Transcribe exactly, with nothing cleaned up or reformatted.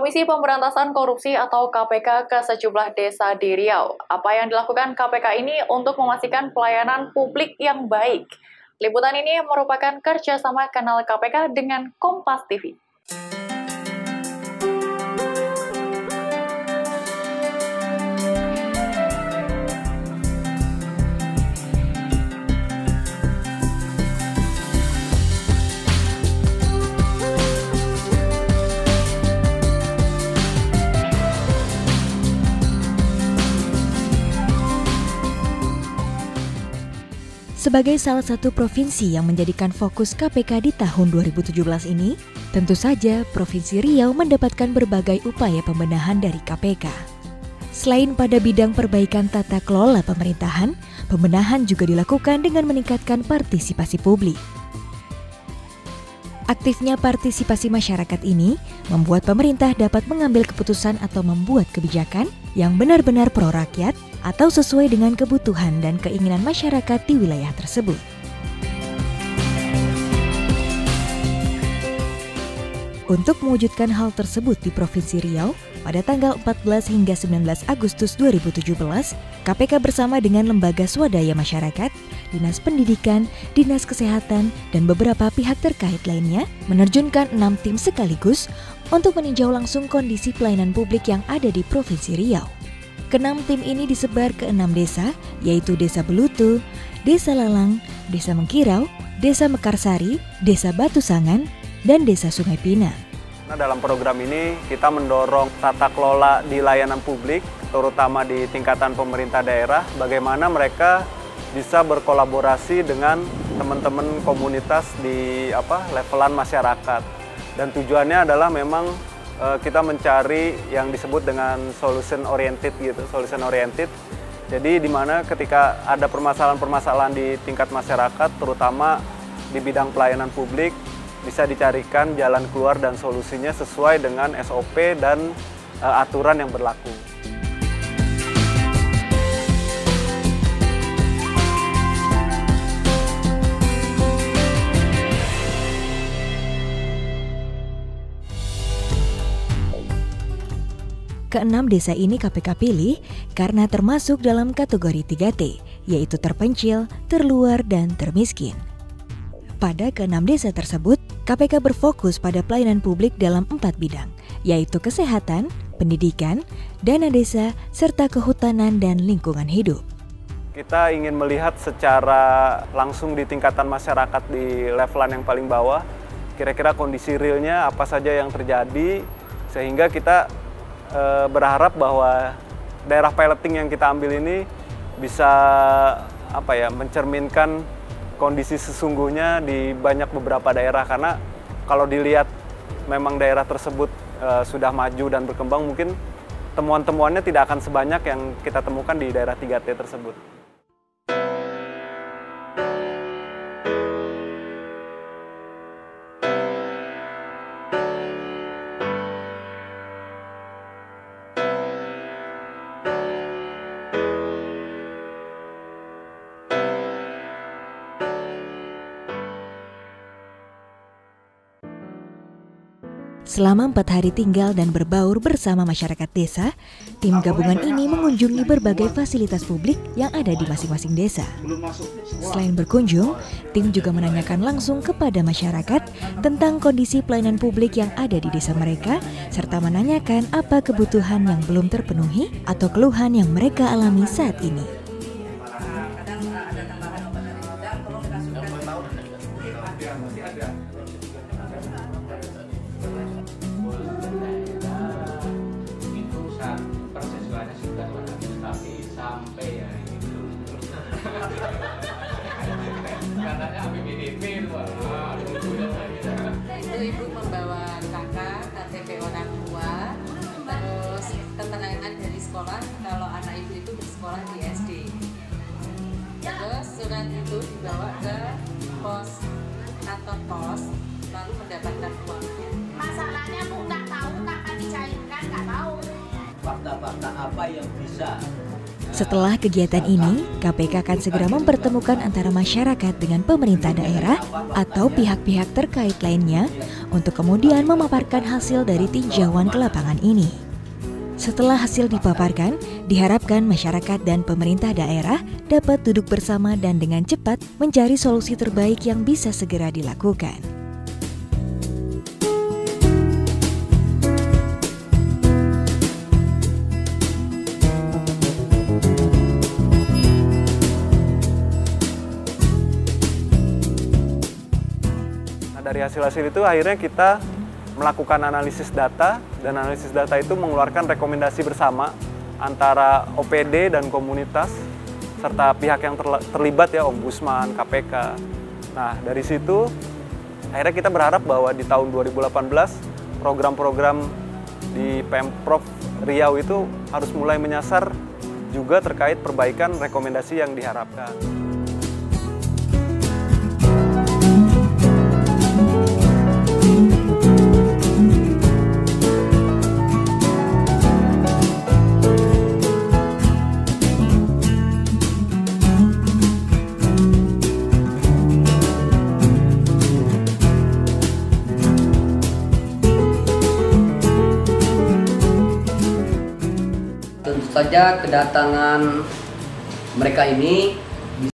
Komisi Pemberantasan Korupsi atau K P K ke sejumlah desa di Riau. Apa yang dilakukan K P K ini untuk memastikan pelayanan publik yang baik? Liputan ini merupakan kerjasama kanal K P K dengan Kompas T V. Sebagai salah satu provinsi yang menjadikan fokus K P K di tahun dua ribu tujuh belas ini, tentu saja Provinsi Riau mendapatkan berbagai upaya pembenahan dari K P K. Selain pada bidang perbaikan tata kelola pemerintahan, pembenahan juga dilakukan dengan meningkatkan partisipasi publik. Aktifnya partisipasi masyarakat ini membuat pemerintah dapat mengambil keputusan atau membuat kebijakan yang benar-benar pro rakyat atau sesuai dengan kebutuhan dan keinginan masyarakat di wilayah tersebut. Untuk mewujudkan hal tersebut di Provinsi Riau, pada tanggal empat belas hingga sembilan belas Agustus dua ribu tujuh belas, K P K bersama dengan lembaga swadaya masyarakat, Dinas Pendidikan, Dinas Kesehatan, dan beberapa pihak terkait lainnya menerjunkan enam tim sekaligus untuk meninjau langsung kondisi pelayanan publik yang ada di Provinsi Riau. Kenam tim ini disebar ke enam desa, yaitu Desa Belutu, Desa Lalang, Desa Mengkirau, Desa Mekarsari, Desa Batu Sangan, dan Desa Sungai Pinang. Nah, dalam program ini kita mendorong tata kelola di layanan publik, terutama di tingkatan pemerintah daerah, bagaimana mereka bisa berkolaborasi dengan teman-teman komunitas di apa levelan masyarakat. Dan tujuannya adalah memang e, kita mencari yang disebut dengan solution oriented gitu, solution oriented. Jadi di mana ketika ada permasalahan-permasalahan di tingkat masyarakat, terutama di bidang pelayanan publik, bisa dicarikan jalan keluar dan solusinya sesuai dengan S O P dan e, aturan yang berlaku. Keenam desa ini K P K pilih karena termasuk dalam kategori tiga T, yaitu terpencil, terluar, dan termiskin. Pada keenam desa tersebut, K P K berfokus pada pelayanan publik dalam empat bidang, yaitu kesehatan, pendidikan, dana desa, serta kehutanan dan lingkungan hidup. Kita ingin melihat secara langsung di tingkatan masyarakat di levelan yang paling bawah, kira-kira kondisi realnya apa saja yang terjadi, sehingga kita e, berharap bahwa daerah piloting yang kita ambil ini bisa apa ya, mencerminkan kondisi sesungguhnya di banyak beberapa daerah, karena kalau dilihat memang daerah tersebut e, sudah maju dan berkembang, mungkin temuan-temuannya tidak akan sebanyak yang kita temukan di daerah tiga T tersebut. Selama empat hari tinggal dan berbaur bersama masyarakat desa, tim gabungan ini mengunjungi berbagai fasilitas publik yang ada di masing-masing desa. Selain berkunjung, tim juga menanyakan langsung kepada masyarakat tentang kondisi pelayanan publik yang ada di desa mereka, serta menanyakan apa kebutuhan yang belum terpenuhi atau keluhan yang mereka alami saat ini. Katanya A P B D P itu ibu membawa kakak K T P orang tua, terus keterangan dari sekolah kalau anak ibu itu bersekolah di S D. Terus surat itu dibawa ke pos kantor pos, lalu mendapatkan uangnya. Masalahnya Bu nggak tahu kapan dicairkan, nggak tahu. Fakta-fakta apa yang bisa Setelah kegiatan ini, K P K akan segera mempertemukan antara masyarakat dengan pemerintah daerah atau pihak-pihak terkait lainnya untuk kemudian memaparkan hasil dari tinjauan ke lapangan ini. Setelah hasil dipaparkan, diharapkan masyarakat dan pemerintah daerah dapat duduk bersama dan dengan cepat mencari solusi terbaik yang bisa segera dilakukan. Dari hasil-hasil itu akhirnya kita melakukan analisis data, dan analisis data itu mengeluarkan rekomendasi bersama antara O P D dan komunitas serta pihak yang terlibat ya, Ombudsman, K P K. Nah, dari situ akhirnya kita berharap bahwa di tahun dua ribu delapan belas program-program di Pemprov Riau itu harus mulai menyasar juga terkait perbaikan rekomendasi yang diharapkan. Tentu saja kedatangan mereka ini